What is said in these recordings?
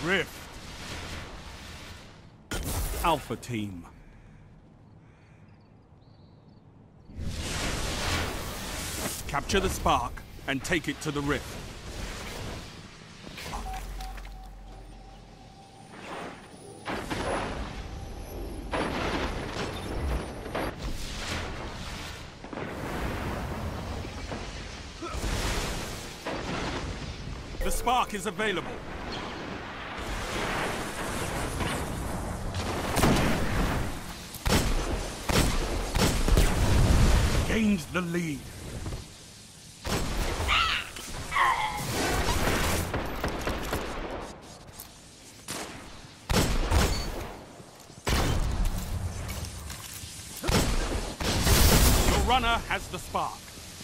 Rift. Alpha Team. Capture the spark and take it to the Rift. The spark is available. Gained the lead. Your runner has the spark.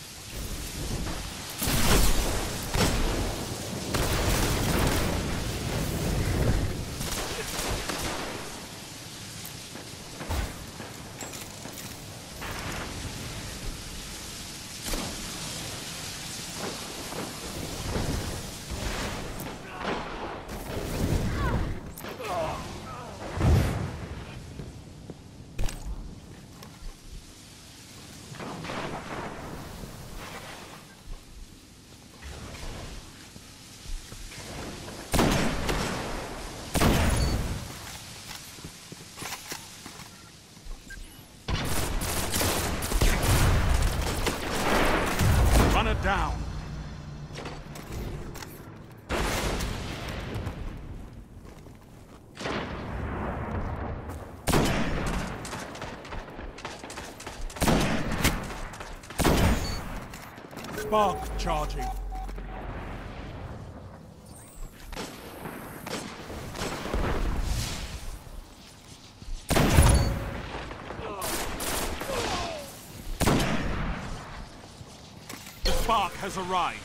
Down. Spark charging. Spark has arrived.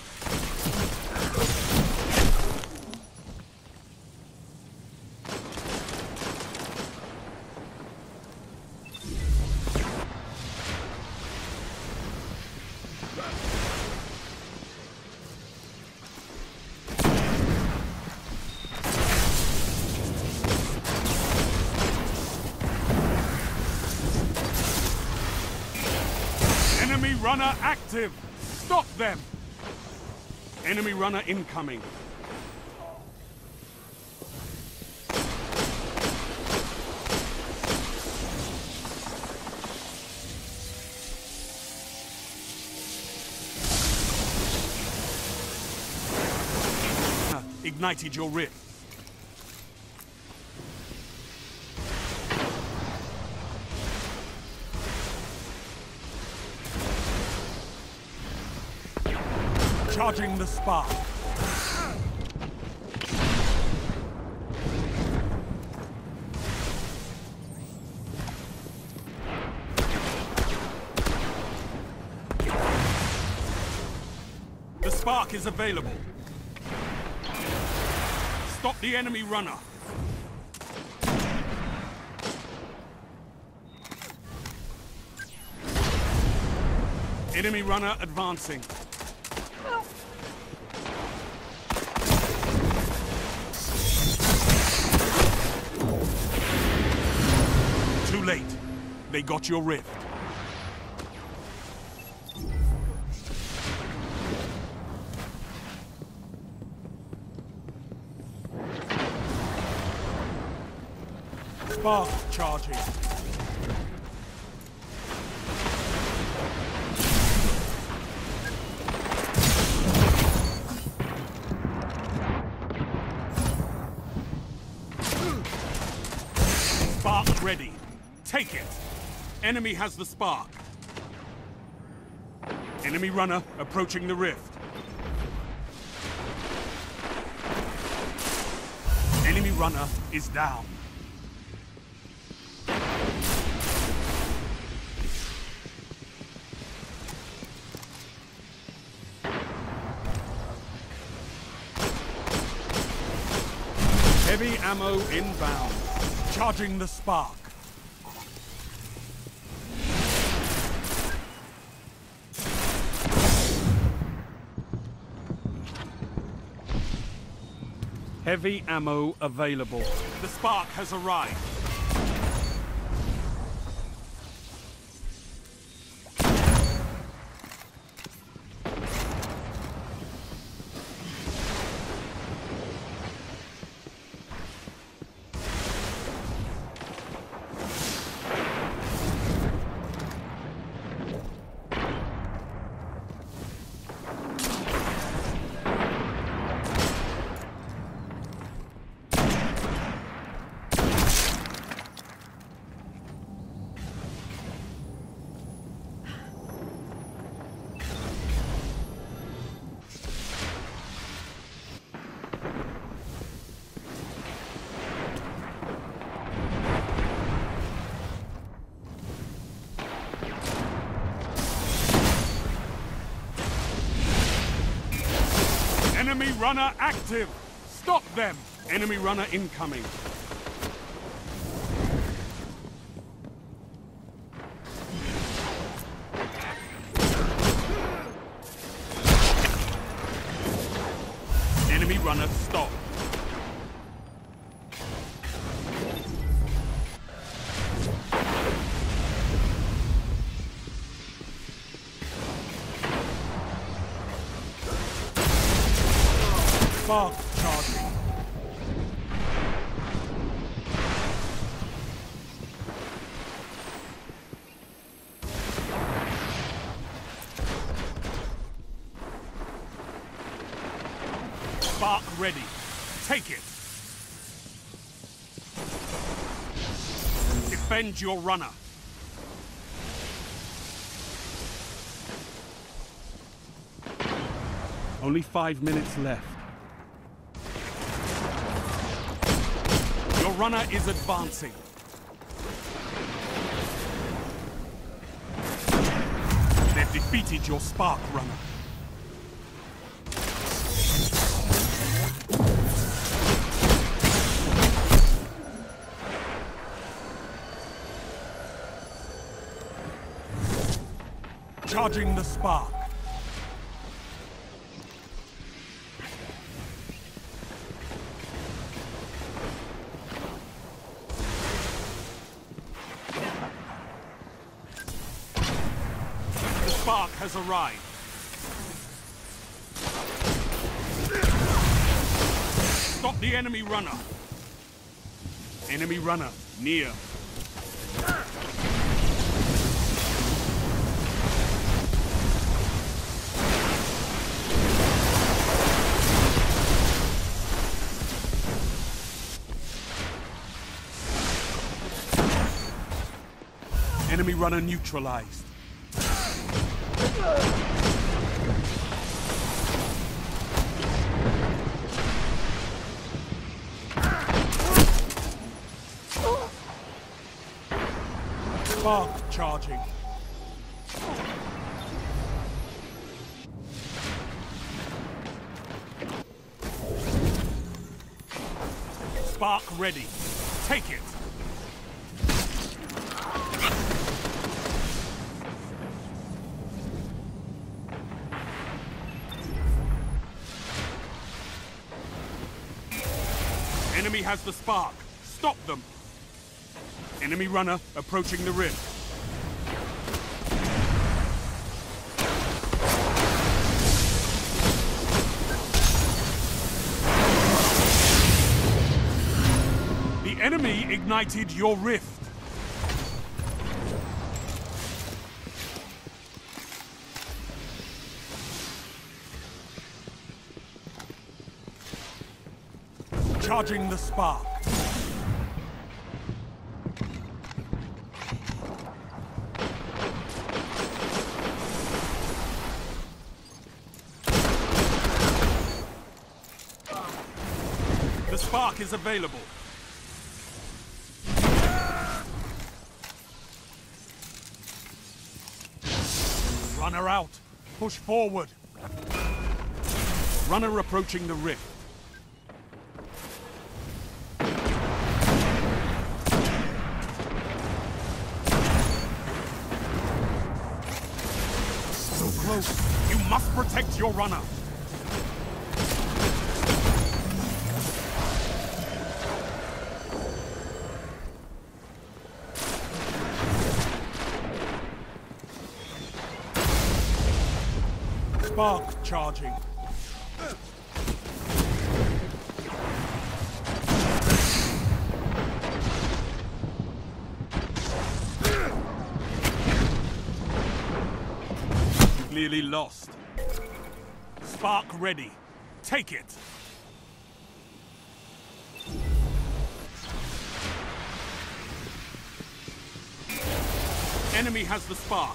Enemy runner active. Stop them! Enemy runner incoming. Ignited your rift. Charging the spark. The spark is available. Stop the enemy runner. Enemy runner advancing. Too late. They got your rift. Spark charging. Spark ready. Take it. Enemy has the spark. Enemy runner approaching the rift. Enemy runner is down. Heavy ammo inbound. Charging the spark. Heavy ammo available. The spark has arrived. Enemy runner active! Stop them! Enemy runner incoming. Enemy runner stop. Spark charging. Spark ready. Take it. Defend your runner. Only 5 minutes left. Your runner is advancing. They've defeated your spark runner. Charging the spark. The spark has arrived. Stop the enemy runner. Enemy runner near. Enemy runner neutralized. Spark charging. Spark ready. Take it. Enemy has the spark. Stop them. Enemy runner approaching the rift. The enemy ignited your rift. Charging the spark. The spark is available. Runner out. Push forward. Runner approaching the rift. You must protect your runner. Spark charging. You've nearly lost. Spark ready. Take it. Enemy has the spark.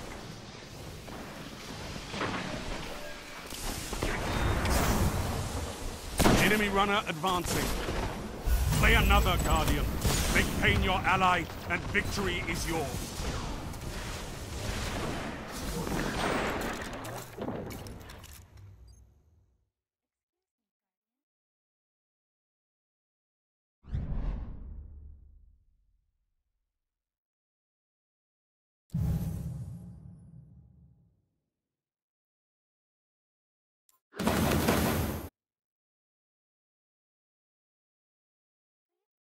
Enemy runner advancing. Play another Guardian. Make pain your ally, and victory is yours.